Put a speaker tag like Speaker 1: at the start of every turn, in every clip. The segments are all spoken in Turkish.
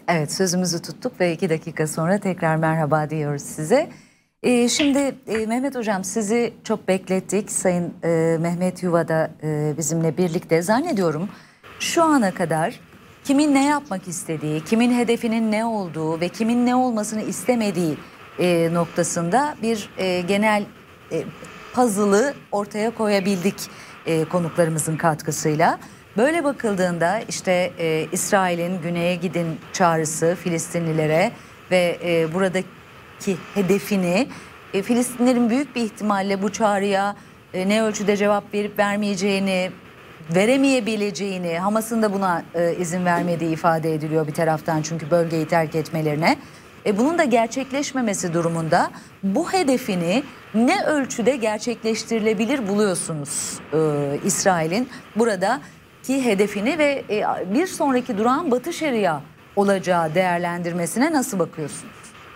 Speaker 1: Evet, sözümüzü tuttuk ve 2 dakika sonra tekrar merhaba diyoruz size. Şimdi Mehmet Hocam, sizi çok beklettik. Sayın Mehmet Yuva da bizimle birlikte. Zannediyorum şu ana kadar kimin ne yapmak istediği, kimin hedefinin ne olduğu ve kimin ne olmasını istemediği noktasında bir genel puzzle'ı ortaya koyabildik konuklarımızın katkısıyla. Böyle bakıldığında işte İsrail'in güneye gidin çağrısı Filistinlilere ve buradaki hedefini, Filistinlerin büyük bir ihtimalle bu çağrıya ne ölçüde cevap verip vermeyeceğini, veremeyebileceğini, Hamas'ın da buna izin vermediği ifade ediliyor bir taraftan, çünkü bölgeyi terk etmelerine. Bunun da gerçekleşmemesi durumunda bu hedefini ne ölçüde gerçekleştirilebilir buluyorsunuz İsrail'in buradaki hedefini ve bir sonraki durağın Batı Şeria olacağı değerlendirmesine nasıl bakıyorsunuz?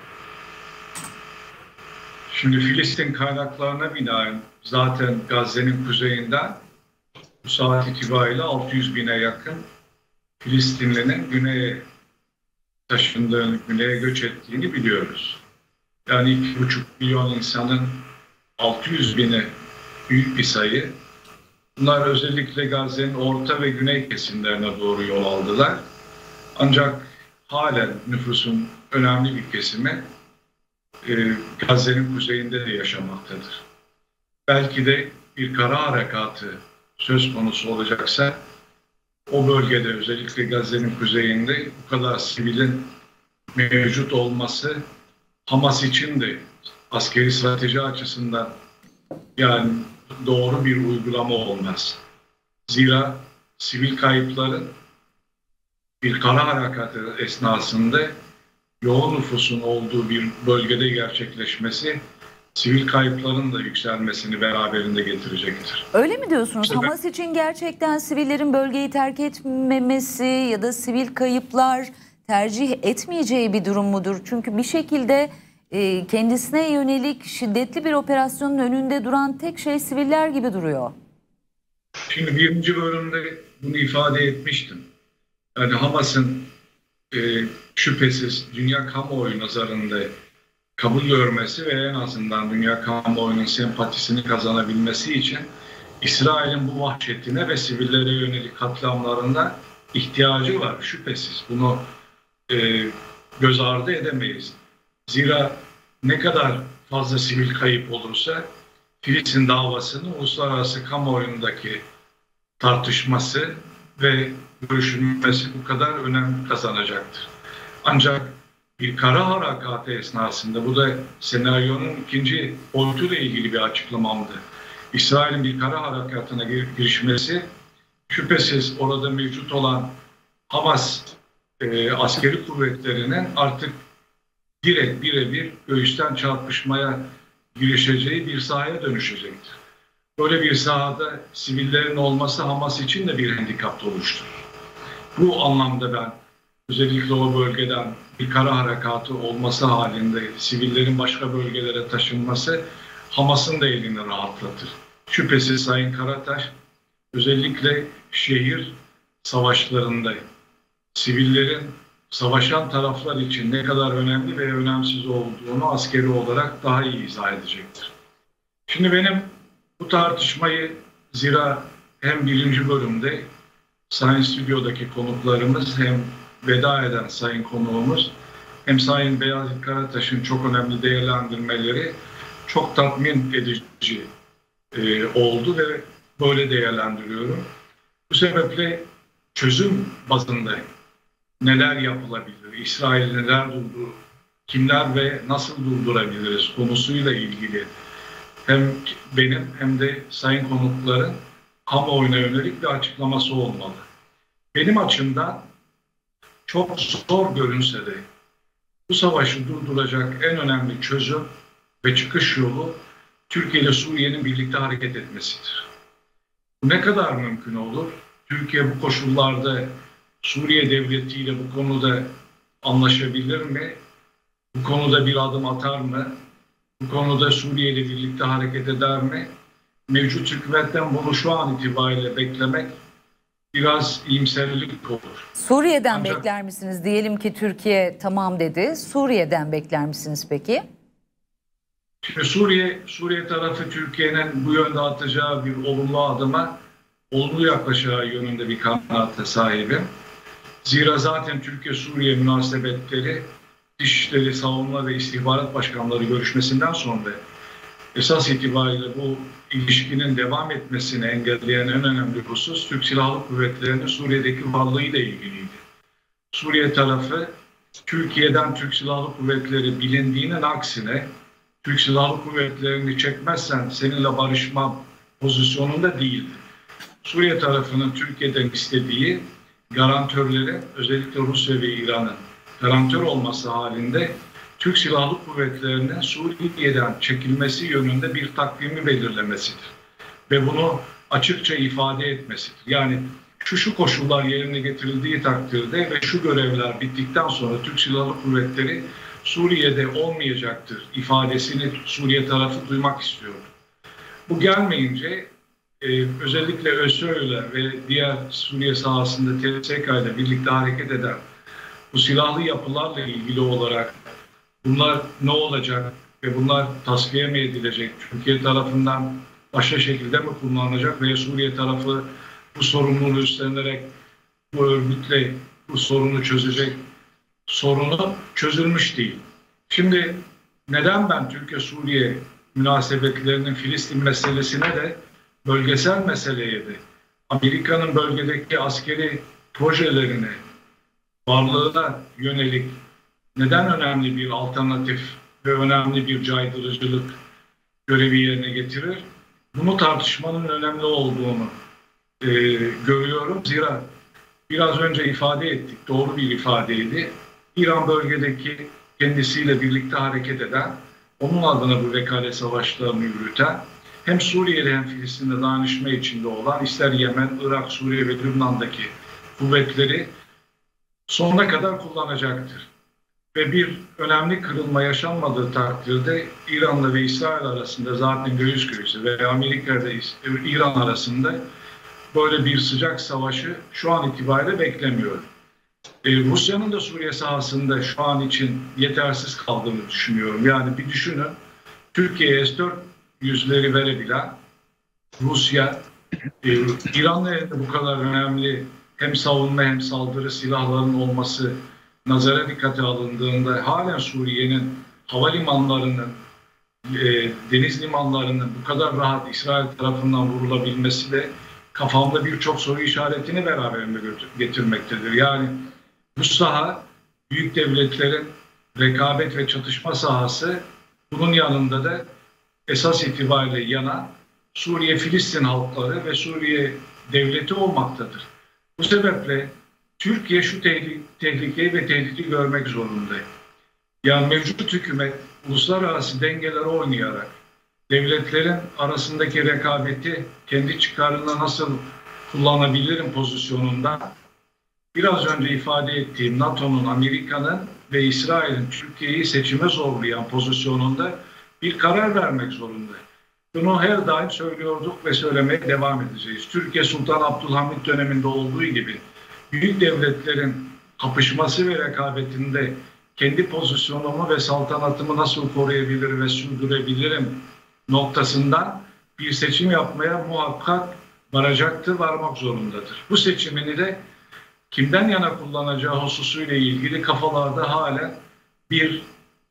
Speaker 2: Şimdi Filistin kaynaklarına binaen zaten Gazze'nin kuzeyinden bu saat itibariyle 600 bine yakın Filistinlinin güneye taşındığını, güneye göç ettiğini biliyoruz. Yani 2,5 milyon insanın 600 bini büyük bir sayı. Bunlar özellikle Gazze'nin orta ve güney kesimlerine doğru yol aldılar. Ancak halen nüfusun önemli bir kesimi Gazze'nin kuzeyinde de yaşamaktadır. Belki de bir kara harekatı söz konusu olacaksa o bölgede, özellikle Gazze'nin kuzeyinde bu kadar sivilin mevcut olması Hamas için de askeri strateji açısından yani doğru bir uygulama olmaz. Zira sivil kayıpların bir kara harekatı esnasında yoğun nüfusun olduğu bir bölgede gerçekleşmesi sivil kayıpların da yükselmesini beraberinde getirecektir.
Speaker 1: Öyle mi diyorsunuz? Hamas için gerçekten sivillerin bölgeyi terk etmemesi ya da sivil kayıplar tercih etmeyeceği bir durum mudur? Çünkü bir şekilde kendisine yönelik şiddetli bir operasyonun önünde duran tek şey siviller gibi duruyor.
Speaker 2: Şimdi birinci bölümde bunu ifade etmiştim. Yani Hamas'ın şüphesiz dünya kamuoyu nazarında kabul görmesi ve en azından dünya kamuoyunun sempatisini kazanabilmesi için İsrail'in bu vahşetine ve sivillere yönelik katliamlarında ihtiyacı var. Şüphesiz bunu göz ardı edemeyiz. Zira ne kadar fazla sivil kayıp olursa Filistin davasının uluslararası kamuoyundaki tartışması ve görüşülmesi bu kadar önem kazanacaktır. Ancak bir kara harekatı esnasında, bu da senaryonun ikinci boyutuyla ilgili bir açıklamamdı. İsrail'in bir kara harekatına girişmesi şüphesiz orada mevcut olan Hamas askeri kuvvetlerinin artık direkt birebir göğüsten çarpışmaya girişeceği bir sahaya dönüşecektir. Böyle bir sahada sivillerin olması Hamas için de bir handikap oluşturur. Bu anlamda ben özellikle o bölgeden bir kara harekatı olması halinde sivillerin başka bölgelere taşınması Hamas'ın da elini rahatlatır. Şüphesiz Sayın Karataş özellikle şehir savaşlarında sivillerin savaşan taraflar için ne kadar önemli ve önemsiz olduğunu askeri olarak daha iyi izah edecektir. Şimdi benim bu tartışmayı, zira hem birinci bölümde Sayın Stüdyo'daki konuklarımız, hem veda eden sayın konuğumuz, hem Sayın Beyazıt Karataş'ın çok önemli değerlendirmeleri çok tatmin edici oldu ve böyle değerlendiriyorum. Bu sebeple çözüm bazında neler yapılabilir, İsrail neler durdu, kimler ve nasıl durdurabiliriz konusuyla ilgili hem benim hem de sayın konukların kamuoyuna yönelik bir açıklaması olmalı. Benim açımdan çok zor görünse de bu savaşı durduracak en önemli çözüm ve çıkış yolu Türkiye ile Suriye'nin birlikte hareket etmesidir. Bu ne kadar mümkün olur? Türkiye bu koşullarda Suriye devletiyle bu konuda anlaşabilir mi? Bu konuda bir adım atar mı? Bu konuda Suriye ile birlikte hareket eder mi? Mevcut hükümetten bunu şu an itibariyle beklemek biraz iyimserlik olur.
Speaker 1: Suriye'den
Speaker 2: Ancak
Speaker 1: bekler misiniz? Diyelim ki Türkiye tamam dedi. Suriye'den bekler misiniz peki?
Speaker 2: şimdi Suriye tarafı Türkiye'nin bu yönde atacağı bir olumlu adıma olumlu yaklaşacağı yönünde bir kanaate sahibim. Zira zaten Türkiye-Suriye münasebetleri Dışişleri, Savunma ve İstihbarat Başkanları görüşmesinden sonra esas itibariyle bu ilişkinin devam etmesini engelleyen en önemli husus Türk Silahlı Kuvvetleri'nin Suriye'deki varlığıyla ilgiliydi. Suriye tarafı Türkiye'den Türk Silahlı Kuvvetleri bilindiğinin aksine Türk Silahlı Kuvvetleri'ni çekmezsen seninle barışmam pozisyonunda değildi. Suriye tarafının Türkiye'den istediği garantörlere, özellikle Rusya ve İran'ın garantör olması halinde Türk Silahlı Kuvvetleri'nin Suriye'den çekilmesi yönünde bir takvimi belirlemesidir. Ve bunu açıkça ifade etmesidir. Yani şu koşullar yerine getirildiği takdirde ve şu görevler bittikten sonra Türk Silahlı Kuvvetleri Suriye'de olmayacaktır ifadesini Suriye tarafı duymak istiyordu. Bu gelmeyince özellikle ÖSÖ'yle ve diğer Suriye sahasında TSK ile birlikte hareket eden bu silahlı yapılarla ilgili olarak bunlar ne olacak ve bunlar tasfiye mi edilecek, Türkiye tarafından başka şekilde mi kullanılacak veya Suriye tarafı bu sorumluluğu üstlenerek bu örgütle bu sorunu çözecek, sorunu çözülmüş değil. Şimdi neden ben Türkiye-Suriye münasebetlerinin Filistin meselesine de bölgesel meseleye de Amerika'nın bölgedeki askeri projelerini varlığına yönelik neden önemli bir alternatif ve önemli bir caydırıcılık görevi yerine getirir? Bunu tartışmanın önemli olduğunu görüyorum. Zira biraz önce ifade ettik, doğru bir ifadeydi. İran bölgedeki kendisiyle birlikte hareket eden, onun adına bu vekalet savaşlarını yürüten, hem Suriye'de hem Filistin'de dayanışma içinde olan, ister Yemen, Irak, Suriye ve Lübnan'daki kuvvetleri sonuna kadar kullanacaktır. Ve bir önemli kırılma yaşanmadığı takdirde İran'la ve İsrail arasında zaten göğüs göğüse ve Amerika ve İran arasında böyle bir sıcak savaşı şu an itibariyle beklemiyorum. Rusya'nın da Suriye sahasında şu an için yetersiz kaldığını düşünüyorum. Yani bir düşünün, Türkiye'ye S-400'leri verebilen Rusya, İran'la elinde bu kadar önemli hem savunma hem saldırı silahlarının olması nazara dikkate alındığında halen Suriye'nin havalimanlarının, deniz limanlarının bu kadar rahat İsrail tarafından vurulabilmesi de kafamda birçok soru işaretini beraberinde getirmektedir. Yani bu saha büyük devletlerin rekabet ve çatışma sahası, bunun yanında da esas itibariyle yanan Suriye-Filistin halkları ve Suriye devleti olmaktadır. Bu sebeple Türkiye şu tehlikeyi ve tehdidi görmek zorunda. Yani mevcut hükümet uluslararası dengeleri oynayarak devletlerin arasındaki rekabeti kendi çıkarına nasıl kullanabilirim pozisyonunda biraz önce ifade ettiğim NATO'nun, Amerika'nın ve İsrail'in Türkiye'yi seçime zorlayan pozisyonunda bir karar vermek zorunda. Bunu her daim söylüyorduk ve söylemeye devam edeceğiz. Türkiye Sultan Abdülhamit döneminde olduğu gibi büyük devletlerin kapışması ve rekabetinde kendi pozisyonumu ve saltanatımı nasıl koruyabilir ve sürdürebilirim noktasından bir seçim yapmaya muhakkak varacaktır, varmak zorundadır. Bu seçimini de kimden yana kullanacağı hususuyla ilgili kafalarda hala bir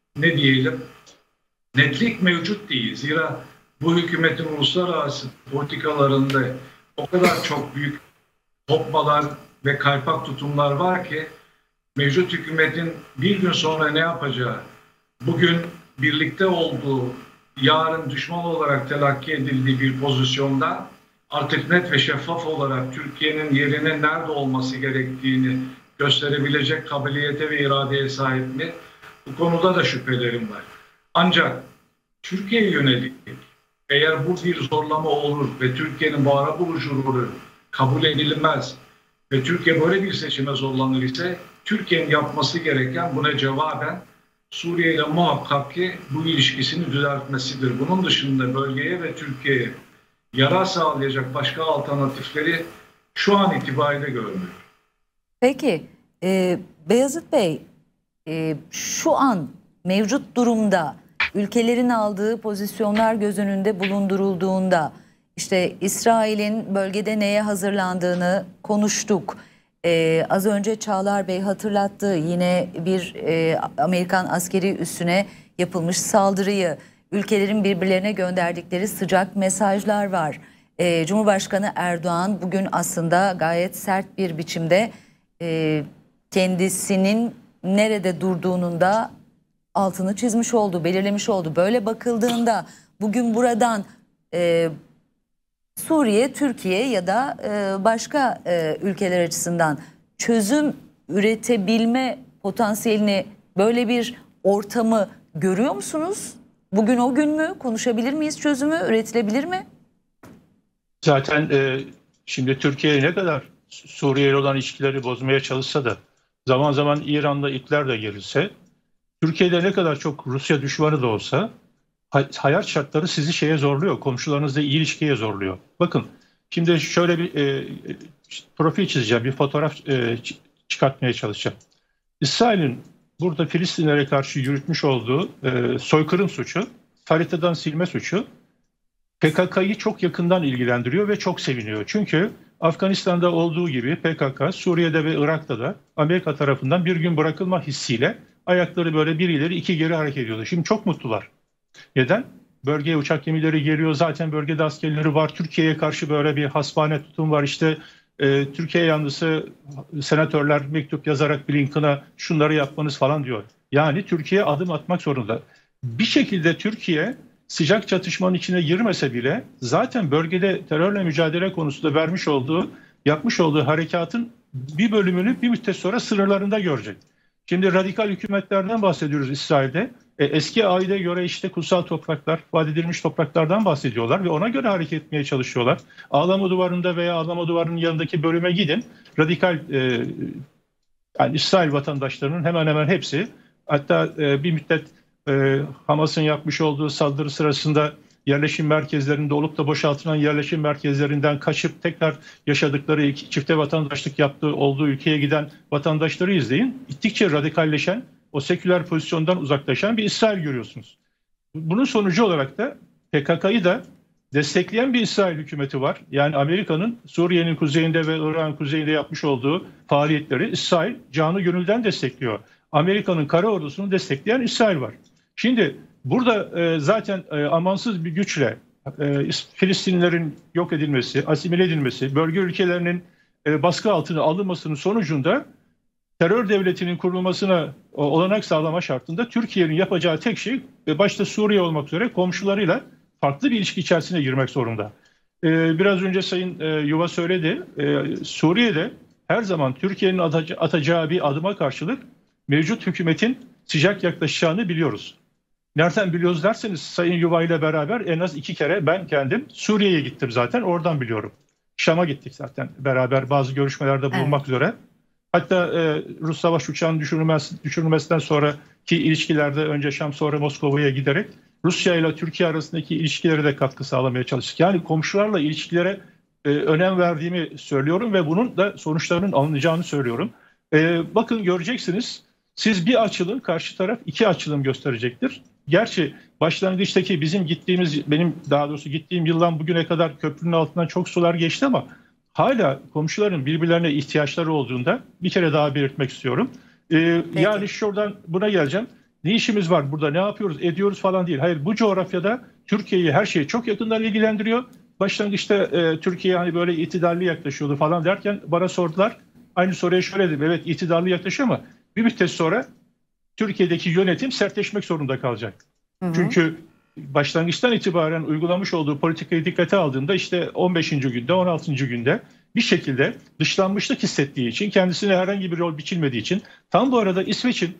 Speaker 2: netlik mevcut değil. Zira bu hükümetin uluslararası politikalarında o kadar çok büyük kopmalar ve kaypak tutumlar var ki mevcut hükümetin bir gün sonra ne yapacağı, bugün birlikte olduğu, yarın düşman olarak telakki edildiği bir pozisyonda artık net ve şeffaf olarak Türkiye'nin yerinin nerede olması gerektiğini gösterebilecek kabiliyete ve iradeye sahip mi? Bu konuda da şüphelerim var. Ancak Türkiye'ye yönelik eğer bu bir zorlama olur ve Türkiye'nin bu arabuluculuğu kabul edilmez ve Türkiye böyle bir seçime zorlanır ise Türkiye'nin yapması gereken buna cevaben Suriye ile muhakkak ki bu ilişkisini düzeltmesidir. Bunun dışında bölgeye ve Türkiye'ye yarar sağlayacak başka alternatifleri şu an itibariyle görmüyorum.
Speaker 1: Peki Beyazıt Bey, şu an mevcut durumda ülkelerin aldığı pozisyonlar göz önünde bulundurulduğunda işte İsrail'in bölgede neye hazırlandığını konuştuk. Az önce Çağlar Bey hatırlattı, yine bir Amerikan askeri üssüne yapılmış saldırıyı, ülkelerin birbirlerine gönderdikleri sıcak mesajlar var. Cumhurbaşkanı Erdoğan bugün aslında gayet sert bir biçimde kendisinin nerede durduğunun da altını çizmiş oldu, belirlemiş oldu. Böyle bakıldığında bugün buradan Suriye, Türkiye ya da başka ülkeler açısından çözüm üretebilme potansiyelini, böyle bir ortamı görüyor musunuz? Bugün o gün mü? Konuşabilir miyiz çözümü? Üretilebilir mi?
Speaker 3: Zaten şimdi Türkiye ne kadar Suriye ile olan ilişkileri bozmaya çalışsa da, zaman zaman İran'da ipler de gerilse, Türkiye'de ne kadar çok Rusya düşmanı da olsa hayat şartları sizi şeye zorluyor, komşularınızla iyi ilişkiye zorluyor. Bakın şimdi şöyle bir profil çizeceğim, bir fotoğraf çıkartmaya çalışacağım. İsrail'in burada Filistinlere karşı yürütmüş olduğu soykırım suçu, haritadan silme suçu PKK'yı çok yakından ilgilendiriyor ve çok seviniyor. Çünkü Afganistan'da olduğu gibi PKK, Suriye'de ve Irak'ta da Amerika tarafından bir gün bırakılma hissiyle ayakları böyle bir ileri iki geri hareket ediyordu. Şimdi çok mutlular. Neden? Bölgeye uçak gemileri geliyor. Zaten bölgede askerleri var. Türkiye'ye karşı böyle bir hasbane tutum var. İşte Türkiye yanlısı senatörler mektup yazarak Blinken'a şunları yapmanız falan diyor. Yani Türkiye adım atmak zorunda. Bir şekilde Türkiye sıcak çatışmanın içine girmese bile zaten bölgede terörle mücadele konusunda yapmış olduğu harekatın bir bölümünü bir müddet sonra sınırlarında görecek. Şimdi radikal hükümetlerden bahsediyoruz İsrail'de. Eski aile göre işte kutsal topraklar, vaat edilmiş topraklardan bahsediyorlar ve ona göre hareket etmeye çalışıyorlar. Ağlama duvarında veya ağlama duvarının yanındaki bölüme gidin. Radikal yani İsrail vatandaşlarının hemen hemen hepsi, hatta bir müddet Hamas'ın yapmış olduğu saldırı sırasında yerleşim merkezlerinde olup da boşaltılan yerleşim merkezlerinden kaçıp tekrar yaşadıkları, çifte vatandaşlık yaptığı olduğu ülkeye giden vatandaşları izleyin. Gittikçe radikalleşen, o seküler pozisyondan uzaklaşan bir İsrail görüyorsunuz. Bunun sonucu olarak da PKK'yı da destekleyen bir İsrail hükümeti var. Yani Amerika'nın Suriye'nin kuzeyinde ve Irak'ın kuzeyinde yapmış olduğu faaliyetleri İsrail canı gönülden destekliyor. Amerika'nın kara ordusunu destekleyen İsrail var. Şimdi burada zaten amansız bir güçle Filistinlilerin yok edilmesi, asimile edilmesi, bölge ülkelerinin baskı altına alınmasının sonucunda terör devletinin kurulmasına olanak sağlama şartında Türkiye'nin yapacağı tek şey, başta Suriye olmak üzere komşularıyla farklı bir ilişki içerisine girmek zorunda. Biraz önce Sayın Yuva söyledi, Suriye'de her zaman Türkiye'nin atacağı bir adıma karşılık mevcut hükümetin sıcak yaklaşacağını biliyoruz. Nereden biliyoruz derseniz, Sayın Yuva ile beraber en az 2 kere ben kendim Suriye'ye gittim zaten, oradan biliyorum. Şam'a gittik zaten beraber bazı görüşmelerde bulunmak üzere. Hatta Rus savaş uçağının düşürülmesinden sonraki ilişkilerde önce Şam sonra Moskova'ya giderek Rusya ile Türkiye arasındaki ilişkilere de katkı sağlamaya çalıştık. Yani komşularla ilişkilere önem verdiğimi söylüyorum ve bunun da sonuçlarının alınacağını söylüyorum. Bakın göreceksiniz, siz bir açılım, karşı taraf 2 açılım gösterecektir. Gerçi başlangıçtaki benim daha doğrusu gittiğim yıldan bugüne kadar köprünün altından çok sular geçti ama hala komşuların birbirlerine ihtiyaçları olduğunda bir kere daha belirtmek istiyorum. Yani şuradan buna geleceğim. Ne işimiz var burada, ne yapıyoruz, ediyoruz falan değil. Hayır, bu coğrafyada Türkiye'yi her şey çok yakından ilgilendiriyor. Başlangıçta Türkiye hani böyle itidarlı yaklaşıyordu falan derken bana sordular. Aynı soruya şöyle dedim. Evet, itidarlı yaklaşıyor ama bir müddet sonra Türkiye'deki yönetim sertleşmek zorunda kalacak. Çünkü başlangıçtan itibaren uygulamış olduğu politikayı dikkate aldığında işte 15. günde, 16. günde bir şekilde dışlanmışlık hissettiği için, kendisine herhangi bir rol biçilmediği için, tam bu arada İsveç'in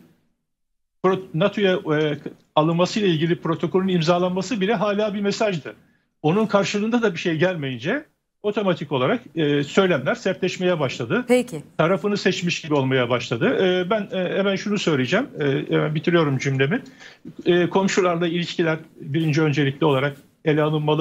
Speaker 3: NATO'ya alınmasıyla ilgili protokolün imzalanması bile hala bir mesajdı. Onun karşılığında da bir şey gelmeyince otomatik olarak söylemler sertleşmeye başladı.
Speaker 1: Peki.
Speaker 3: Tarafını seçmiş gibi olmaya başladı. Ben hemen şunu söyleyeceğim, hemen bitiriyorum cümlemi. Komşularla ilişkiler birinci öncelikli olarak ele alınmalı.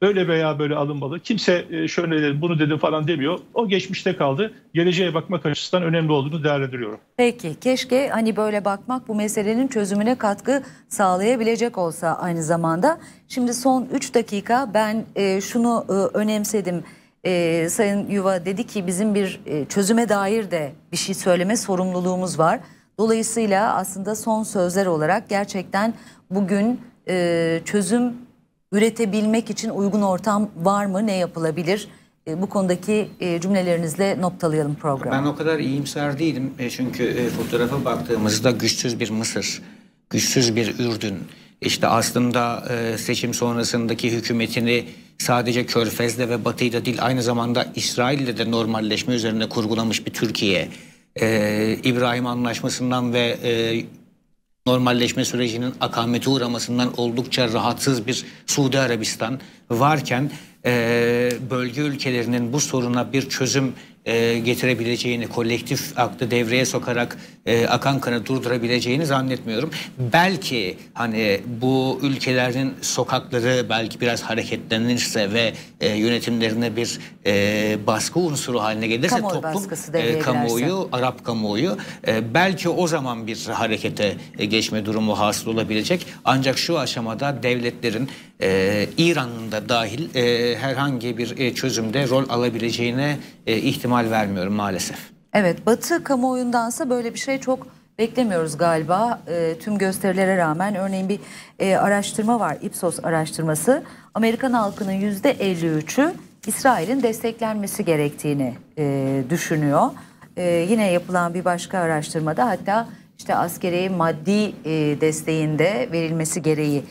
Speaker 3: öyle veya böyle alınmalı. Kimse şöyle dedim, bunu dedim falan demiyor. O geçmişte kaldı. Geleceğe bakmak açısından önemli olduğunu değerlendiriyorum.
Speaker 1: Peki, keşke hani böyle bakmak bu meselenin çözümüne katkı sağlayabilecek olsa aynı zamanda. Şimdi son 3 dakika ben şunu önemsedim. Sayın Yuva dedi ki bizim bir çözüme dair de bir şey söyleme sorumluluğumuz var. Dolayısıyla aslında son sözler olarak gerçekten bugün çözüm üretebilmek için uygun ortam var mı? Ne yapılabilir? Bu konudaki cümlelerinizle noktalayalım programı.
Speaker 4: Ben o kadar iyimser değilim. Çünkü fotoğrafa baktığımızda güçsüz bir Mısır, güçsüz bir Ürdün, işte aslında seçim sonrasındaki hükümetini sadece Körfez'de ve Batı'da değil, aynı zamanda İsrail'le de normalleşme üzerine kurgulamış bir Türkiye, İbrahim Anlaşması'ndan ve normalleşme sürecinin akamete uğramasından oldukça rahatsız bir Suudi Arabistan varken bölge ülkelerinin bu soruna bir çözüm getirebileceğini, kolektif aklı devreye sokarak akan kanı durdurabileceğini zannetmiyorum. Belki hani bu ülkelerin sokakları belki biraz hareketlenirse ve yönetimlerine bir baskı unsuru haline gelirse
Speaker 1: Kamuoyu
Speaker 4: toplum, kamuoyu, Arap kamuoyu belki o zaman bir harekete geçme durumu hasıl olabilecek. Ancak şu aşamada devletlerin İran'ın da dahil herhangi bir çözümde rol alabileceğine ihtimal vermiyorum maalesef.
Speaker 1: Evet, Batı kamuoyundansa böyle bir şey çok beklemiyoruz galiba. Tüm gösterilere rağmen örneğin bir araştırma var, Ipsos araştırması. Amerikan halkının %53'ü İsrail'in desteklenmesi gerektiğini düşünüyor. Yine yapılan bir başka araştırmada hatta işte askeri maddi desteğinde verilmesi gereği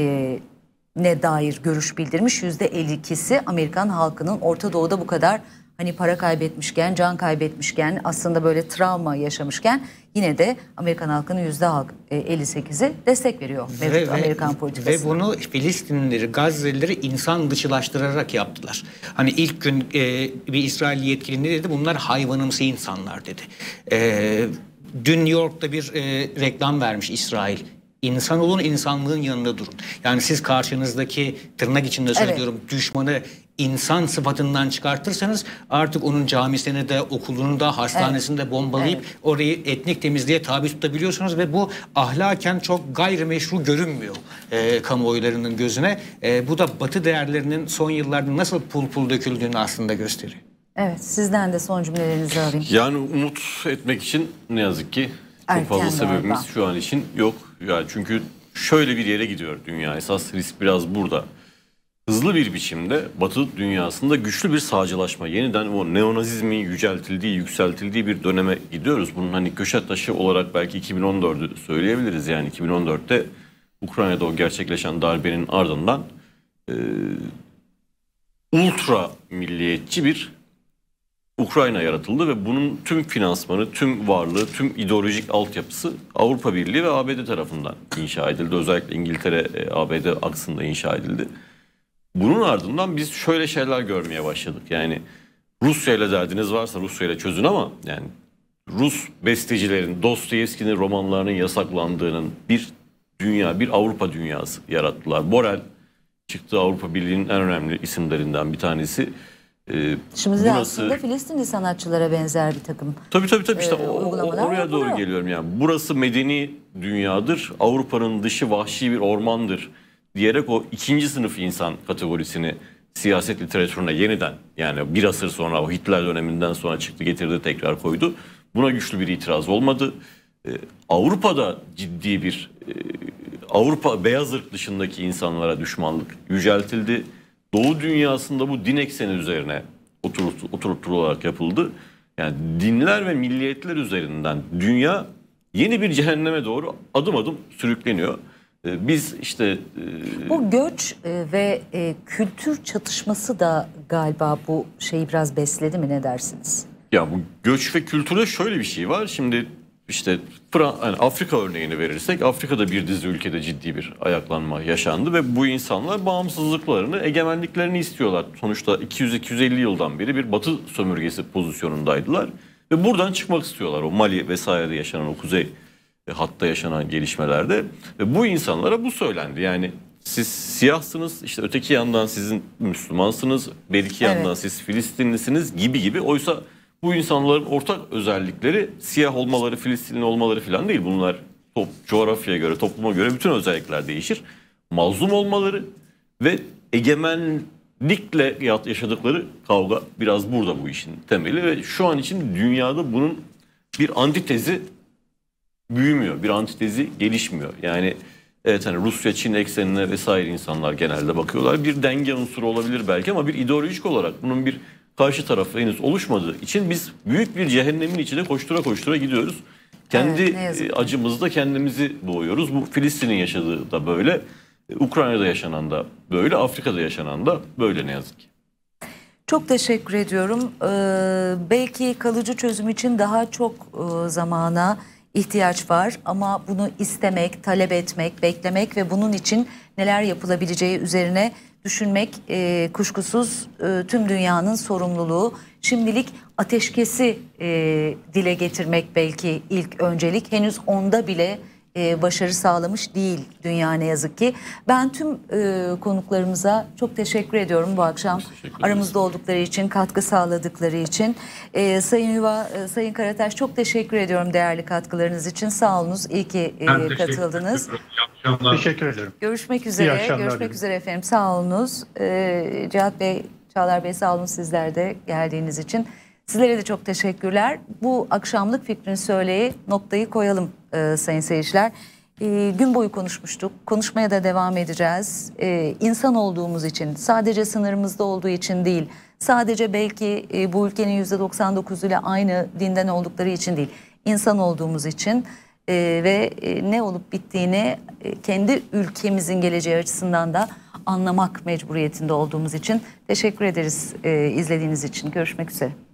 Speaker 1: ne dair görüş bildirmiş. %52'si Amerikan halkının Orta Doğu'da bu kadar hani para kaybetmişken, can kaybetmişken, aslında böyle travma yaşamışken yine de Amerikan halkının %58'i destek veriyor mevcut Amerikan politikasına.
Speaker 4: Ve bunu Filistinlileri, Gazze'lileri insan dışılaştırarak yaptılar. Hani ilk gün bir İsrail yetkili ne dedi? Bunlar hayvanımsı insanlar dedi. Dün New York'ta bir reklam vermiş İsrail. İnsan olun, insanlığın yanında durun. Yani siz karşınızdaki, tırnak içinde söylüyorum, düşmanı insan sıfatından çıkartırsanız artık onun camisini de, okulunu da, hastanesini de bombalayıp orayı etnik temizliğe tabi tutabiliyorsunuz ve bu ahlaken çok gayrimeşru görünmüyor kamuoylarının gözüne. Bu da Batı değerlerinin son yıllarda nasıl pul döküldüğünü aslında gösteriyor.
Speaker 1: Evet, sizden de son cümlelerinizi alayım.
Speaker 5: Yani umut etmek için ne yazık ki çok fazla sebebimiz şu an için yok. Yani çünkü şöyle bir yere gidiyor dünya. Esas risk biraz burada. Hızlı bir biçimde Batı dünyasında güçlü bir sağcılaşma, yeniden o neonazizmin yüceltildiği, yükseltildiği bir döneme gidiyoruz. Bunun hani köşe taşı olarak belki 2014'ü söyleyebiliriz. Yani 2014'te Ukrayna'da o gerçekleşen darbenin ardından ultra milliyetçi bir Ukrayna yaratıldı ve bunun tüm finansmanı, tüm varlığı, tüm ideolojik altyapısı Avrupa Birliği ve ABD tarafından inşa edildi. Özellikle İngiltere, ABD aksında inşa edildi. Bunun ardından biz şöyle şeyler görmeye başladık. Yani Rusya ile derdiniz varsa Rusya ile çözün ama yani Rus bestecilerin, Dostoyevski'nin romanlarının yasaklandığının bir dünya, bir Avrupa dünyası yarattılar. Borel çıktı, Avrupa Birliği'nin en önemli isimlerinden bir tanesi.
Speaker 1: Şimdi de aslında Filistinli sanatçılara benzer bir takım
Speaker 5: tabii işte
Speaker 1: oraya
Speaker 5: doğru geliyorum yani. Burası medeni dünyadır, Avrupa'nın dışı vahşi bir ormandır diyerek o ikinci sınıf insan kategorisini siyaset literatürüne yeniden, yani bir asır sonra, o Hitler döneminden sonra çıktı getirdi, tekrar koydu. Buna güçlü bir itiraz olmadı. Avrupa'da ciddi bir Avrupa beyaz ırk dışındaki insanlara düşmanlık yüceltildi. Doğu dünyasında bu din ekseni üzerine oturtularak yapıldı. Yani dinler ve milliyetler üzerinden dünya yeni bir cehenneme doğru adım adım sürükleniyor. Biz işte...
Speaker 1: Bu göç ve kültür çatışması da galiba bu şeyi biraz besledi mi, ne dersiniz?
Speaker 5: Ya bu göç ve kültürde şöyle bir şey var. Şimdi işte yani Afrika örneğini verirsek, Afrika'da bir dizi ülkede ciddi bir ayaklanma yaşandı ve bu insanlar bağımsızlıklarını, egemenliklerini istiyorlar. Sonuçta 200-250 yıldan beri bir Batı sömürgesi pozisyonundaydılar ve buradan çıkmak istiyorlar. O Mali vesairede yaşanan, o kuzey hatta yaşanan gelişmelerde ve bu insanlara bu söylendi. Yani siz siyahsınız, işte öteki yandan sizin Müslümansınız, belki yandan
Speaker 1: Evet.
Speaker 5: siz Filistinlisiniz gibi. Oysa bu insanların ortak özellikleri siyah olmaları, Filistinli olmaları falan değil. Bunlar coğrafyaya göre, topluma göre bütün özellikler değişir. Mazlum olmaları ve egemenlikle yaşadıkları kavga biraz burada bu işin temeli ve şu an için dünyada bunun bir antitezi büyümüyor, bir antitezi gelişmiyor. Yani evet, hani Rusya, Çin eksenine vesaire insanlar genelde bakıyorlar. Bir denge unsuru olabilir belki ama bir ideolojik olarak bunun bir karşı tarafı henüz oluşmadığı için biz büyük bir cehennemin içine koştura koştura gidiyoruz. Kendi
Speaker 1: Evet,
Speaker 5: acımızda kendimizi boğuyoruz. Bu Filistin'in yaşadığı da böyle, Ukrayna'da yaşanan da böyle, Afrika'da yaşanan da böyle ne yazık ki.
Speaker 1: Çok teşekkür ediyorum. Belki kalıcı çözüm için daha çok zamana ihtiyaç var ama bunu istemek, talep etmek, beklemek ve bunun için neler yapılabileceği üzerine düşünmek kuşkusuz tüm dünyanın sorumluluğu. Şimdilik ateşkesi dile getirmek belki ilk öncelik. Henüz onda bile başarı sağlamış değil dünya ne yazık ki. Ben tüm konuklarımıza çok teşekkür ediyorum bu akşam. Aramızda oldukları için, katkı sağladıkları için. Sayın Yuva, Sayın Karataş çok teşekkür ediyorum değerli katkılarınız için. Sağ olunuz, iyi ki katıldınız.
Speaker 3: Teşekkür ederim.
Speaker 1: Görüşmek
Speaker 3: İyi
Speaker 1: üzere.
Speaker 3: akşamlar
Speaker 1: Görüşmek
Speaker 3: dilerim.
Speaker 1: üzere efendim. Sağ olunuz. Cihat Bey, Çağlar Bey sağ olun sizler de geldiğiniz için. Sizlere de çok teşekkürler. Bu akşamlık Fikrini Söyle'ye noktayı koyalım sayın seyirciler. Gün boyu konuşmuştuk. Konuşmaya da devam edeceğiz. İnsan olduğumuz için, sadece sınırımızda olduğu için değil, sadece belki bu ülkenin %99 ile aynı dinden oldukları için değil, insan olduğumuz için ve ne olup bittiğini kendi ülkemizin geleceği açısından da anlamak mecburiyetinde olduğumuz için teşekkür ederiz izlediğiniz için. Görüşmek üzere.